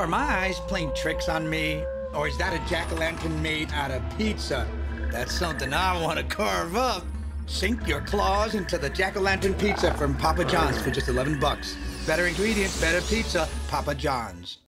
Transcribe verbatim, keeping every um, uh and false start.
Are my eyes playing tricks on me? Or is that a jack-o'-lantern made out of pizza? That's something I want to carve up. Sink your claws into the jack-o'-lantern pizza from Papa John's for just eleven bucks. Better ingredients, better pizza, Papa John's.